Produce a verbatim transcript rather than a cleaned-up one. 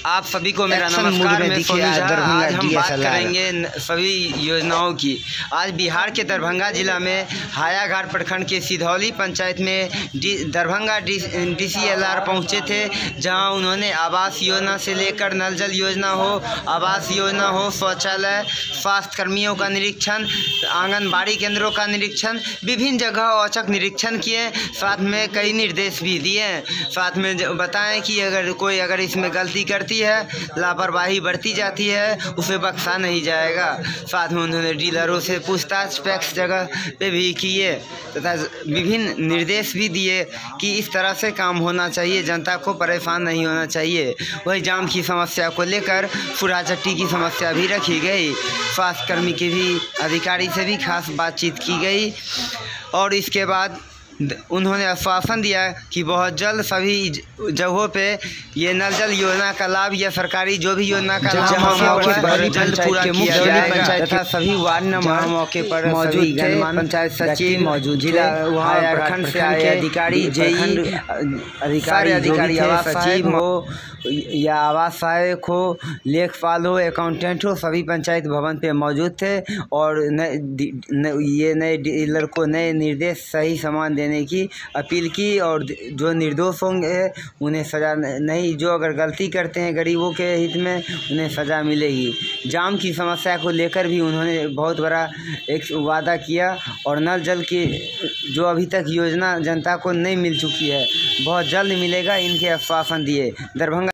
आप सभी को मेरा नमस्कार। मैं सोनू झा। आज हम बात करेंगे सभी योजनाओं की। आज बिहार के दरभंगा जिला में हायाघाट प्रखंड के सिधौली पंचायत में Darbhanga D C L R पहुँचे थे, जहां उन्होंने आवास योजना से लेकर नल जल योजना हो, आवास योजना हो, शौचालय, स्वास्थ्य कर्मियों का निरीक्षण, आंगनबाड़ी केंद्रों का निरीक्षण, विभिन्न जगह औचक निरीक्षण किए। साथ में कई निर्देश भी दिए। साथ में बताएं कि अगर कोई अगर इसमें गलती करती है, लापरवाही बरती जाती है, उसे बख्शा नहीं जाएगा। साथ में उन्होंने डीलरों से पूछताछ पैक्स जगह पे भी किए तथा विभिन्न निर्देश भी दिए कि इस तरह से काम होना चाहिए, जनता को परेशान नहीं होना चाहिए। वही जाम की समस्या को लेकर फुरा चट्टी की समस्या भी रखी गई। स्वास्थ्य कर्मी के भी अधिकारी से भी खास बातचीत की गई और इसके बाद उन्होंने आश्वासन दिया कि बहुत जल्द सभी जगहों पे ये नल जल योजना का लाभ या सरकारी जो भी योजना का लाभ जल्द पूरा किया जाएगा तथा सभी वार्ड नंबर मौके पर मौजूद थे। पंचायत सचिव मौजूद, जिला वहाँ प्रखंड से आए अधिकारी, जेई अधिकारी, अधिकारी आवास सचिव हो या आवास सहायक हो, लेखपाल हो, अकाउंटेंट हो, सभी पंचायत भवन पे मौजूद थे और न, न, ये नए डीलर को नए निर्देश सही सामान देने की अपील की और जो निर्दोष होंगे उन्हें सज़ा नहीं, जो अगर गलती करते हैं गरीबों के हित में उन्हें सज़ा मिलेगी। जाम की समस्या को लेकर भी उन्होंने बहुत बड़ा एक वादा किया और नल जल की जो अभी तक योजना जनता को नहीं मिल चुकी है बहुत जल्द मिलेगा, इनके आश्वासन दिए। दरभंगा